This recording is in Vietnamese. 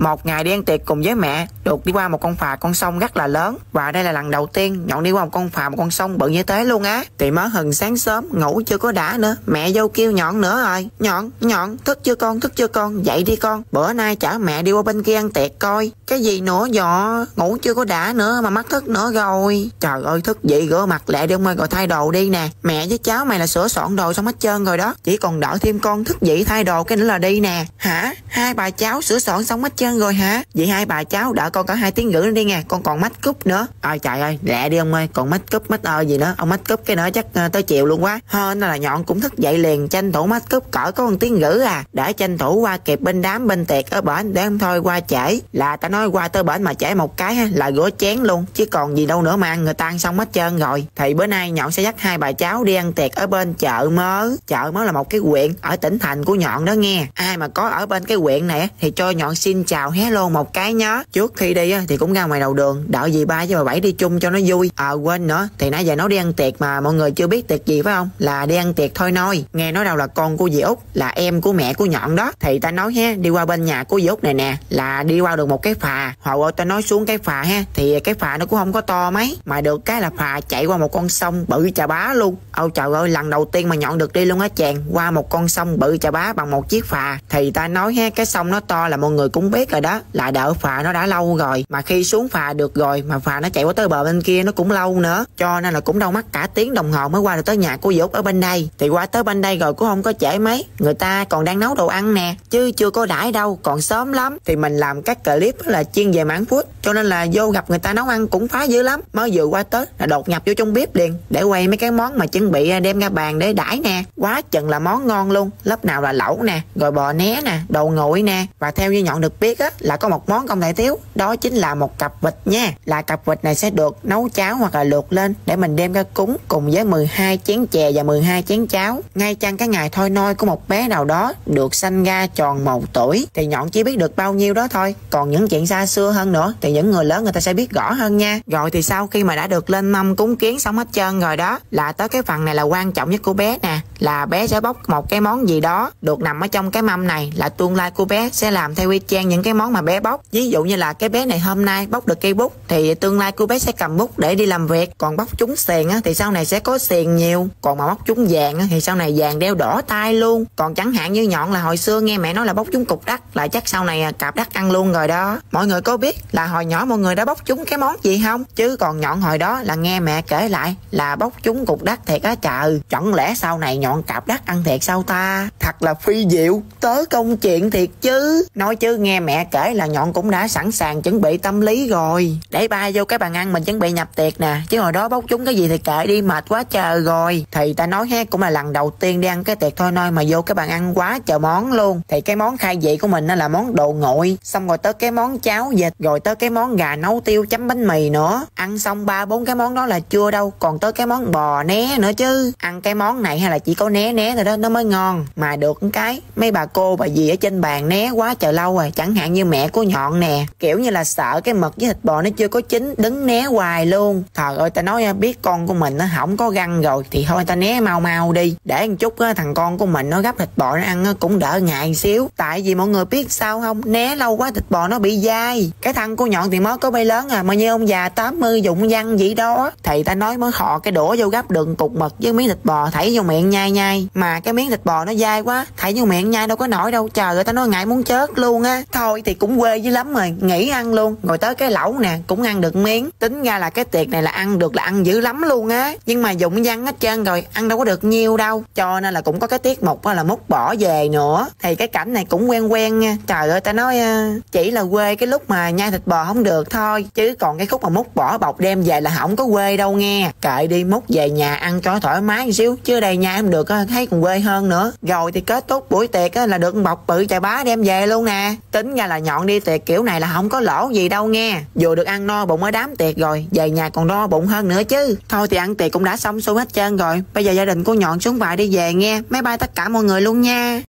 Một ngày đi ăn tiệc cùng với mẹ, được đi qua một con sông rất là lớn, và đây là lần đầu tiên Nhọn đi qua một con sông bự như thế luôn á. Thì mới hừng sáng sớm, ngủ chưa có đã nữa, mẹ vô kêu Nhọn nữa rồi. Nhọn thức chưa con, dậy đi con, bữa nay chở mẹ đi qua bên kia ăn tiệc coi. Cái gì nữa vợ, ngủ chưa có đã nữa mà mắt thức nữa rồi. Trời ơi, thức dậy rửa mặt lẹ đi ông ơi, rồi thay đồ đi nè. Mẹ với cháu mày là sửa soạn đồ xong hết trơn rồi đó, chỉ còn đợi thêm con thức dậy thay đồ cái nữa là đi nè. Hả? Hai bà cháu sửa soạn xong hết trơn rồi hả? Vậy hai bà cháu đợi con cả 2 tiếng rưỡi nữa đi nghe, con còn make up nữa. Ôi trời ơi, lẹ đi ông ơi, còn make up gì nữa, ông make up cái nữa chắc tới chiều luôn quá. Hên là Nhọn cũng thức dậy liền, tranh thủ make up cỡ có 1 tiếng rưỡi à, để tranh thủ qua kịp bên đám bên tiệc ở bển, để không thôi qua trễ. Là ta nói qua tới bển mà trễ một cái ha, là rửa chén luôn, chứ còn gì đâu nữa mà ăn, người ta ăn xong hết trơn rồi. Thì bữa nay Nhọn sẽ dắt hai bà cháu đi ăn tiệc ở bên chợ Mớ. Chợ Mớ là một cái huyện ở tỉnh thành của Nhọn đó nghe. Ai mà có ở bên cái huyện này thì cho Nhọn xin chào hello một cái nhớ. Trước khi đi thì cũng ra ngoài đầu đường đợi dì ba với bà Bảy đi chung cho nó vui. Quên nữa, thì nãy giờ nó đi ăn tiệc mà mọi người chưa biết tiệc gì phải không? Là đi ăn tiệc thôi nôi. Nghe nói đâu là con của dì Út, là em của mẹ của Nhọn đó. Thì ta nói ha, đi qua bên nhà của dì Út này nè, là đi qua được một cái phà. Hồi ta nói xuống cái phà ha, thì cái phà nó cũng không có to mấy, mà được cái là phà chạy qua một con sông bự chà bá luôn. Ôi trời ơi, lần đầu tiên mà Nhọn được đi luôn á chàng, qua một con sông bự chà bá bằng một chiếc phà. Thì ta nói ha, cái sông nó to là mọi người cũng biết rồi đó, là đợi phà nó đã lâu rồi, mà khi xuống phà được rồi mà phà nó chạy qua tới bờ bên kia nó cũng lâu nữa, cho nên là cũng đâu mất cả tiếng đồng hồ mới qua được tới nhà của dì Út ở bên đây. Thì qua tới bên đây rồi cũng không có trễ mấy, người ta còn đang nấu đồ ăn nè, chứ chưa có đãi đâu, còn sớm lắm. Thì mình làm các clip là chuyên về mảng food, cho nên là vô gặp người ta nấu ăn cũng phá dữ lắm. Mới vừa qua tới là đột nhập vô trong bếp liền để quay mấy cái món mà chuẩn bị đem ra bàn để đãi nè. Quá chừng là món ngon luôn, lớp nào là lẩu nè, rồi bò né nè, đồ nguội nè, và theo như Nhọn được biết á, là có một món không thể thiếu, đó chính là một cặp vịt nha. Là cặp vịt này sẽ được nấu cháo hoặc là luộc lên để mình đem ra cúng cùng với 12 chén chè và 12 chén cháo, ngay chăng cái ngày thôi nôi của một bé nào đó được sanh ra tròn 1 tuổi. Thì Nhọn chỉ biết được bao nhiêu đó thôi, còn những chuyện xa xưa hơn nữa thì những người lớn người ta sẽ biết rõ hơn nha. Rồi thì sau khi mà đã được lên mâm cúng kiến xong hết trơn rồi đó, là tới cái phần này là quan trọng nhất của bé nè, là bé sẽ bóc một cái món gì đó được nằm ở trong cái mâm này, là tương lai của bé sẽ làm theo y chang những cái món mà bé bóc. Ví dụ như là cái bé này hôm nay bóc được cây bút thì tương lai của bé sẽ cầm bút để đi làm việc, còn bóc trúng xiền á thì sau này sẽ có xiền nhiều, còn mà bóc trúng vàng á thì sau này vàng đeo đỏ tay luôn. Còn chẳng hạn như Nhọn là hồi xưa nghe mẹ nói là bóc trúng cục đất là chắc sau này cạp đất ăn luôn rồi đó. Mọi người có biết là hồi nhỏ mọi người đã bóc trúng cái món gì không? Chứ còn Nhọn hồi đó là nghe mẹ kể lại là bóc trúng cục đất thiệt á trời. Chẳng lẽ sau này Nhọn cạp đất ăn thiệt sao ta? Thật là phi diệu, tới công chuyện thiệt chứ. Nói chứ nghe mẹ kể là Nhọn cũng đã sẵn sàng chuẩn bị tâm lý rồi, để bay vô cái bàn ăn mình chuẩn bị nhập tiệc nè. Chứ hồi đó bóc trúng cái gì thì kệ đi, mệt quá trời rồi. Thì ta nói ha, cũng là lần đầu tiên đi ăn cái tiệc thôi nôi mà vô cái bàn ăn quá trời món luôn. Thì cái món khai vị của mình là món đồ nguội, xong rồi tới cái món cháo vịt, rồi tới cái món gà nấu tiêu chấm bánh mì nữa. Ăn xong 3-4 cái món đó là chưa đâu, còn tới cái món bò né nữa chứ. Ăn cái món này hay là chỉ có né thôi đó nó mới ngon. Mà được cái mấy bà cô bà dì ở trên bàn né quá trời lâu rồi. Chẳng hạn như mẹ của Nhọn nè, kiểu như là sợ cái mực với thịt bò nó chưa có chín, đứng né hoài luôn. Trời ơi, ta nói biết con của mình nó không có răng rồi thì thôi ta né mau đi, để một chút thằng con của mình nó gắp thịt bò nó ăn cũng đỡ ngại xíu. Tại vì mọi người biết sao không, né lâu quá thịt bò nó bị dai. Cái thân của Nhọn thì mới có bay lớn mà như ông già 80 dụng văn vậy đó. Thì ta nói mới họ cái đũa vô gắp đựng cục mực với miếng thịt bò thảy vô miệng nhai, mà cái miếng thịt bò nó dai quá, thảy vô miệng nhai đâu có nổi đâu. Trời ơi, ta nói ngại muốn chết luôn á. Thôi thì cũng quê dữ lắm rồi, nghỉ ăn luôn. Rồi tới cái lẩu nè cũng ăn được miếng. Tính ra là cái tiệc này là ăn được là ăn dữ lắm luôn á, nhưng mà dụng văn hết trơn rồi, ăn đâu có được nhiêu đâu. Cho nên là cũng có cái tiết mục là múc bỏ về nữa. Thì cái cảnh này cũng quen nha. Trời ơi, ta nói chỉ là quê cái lúc mà nhai thịt bò không được thôi, chứ còn cái khúc mà múc bỏ bọc đem về là không có quê đâu nghe. Kệ đi, múc về nhà ăn cho thoải mái một xíu, chứ đây nhai không được thấy còn quê hơn nữa. Rồi thì kết thúc buổi tiệc là được bọc bự chà bá đem về luôn nè. Tính ra là Nhọn đi tiệc kiểu này là không có lỗ gì đâu nghe. Vừa được ăn no bụng ở đám tiệc rồi, về nhà còn no bụng hơn nữa chứ. Thôi thì ăn tiệc cũng đã xong xuôi hết trơn rồi, bây giờ gia đình của Nhọn xuống bài đi về nghe. Bye bye tất cả mọi người luôn nha.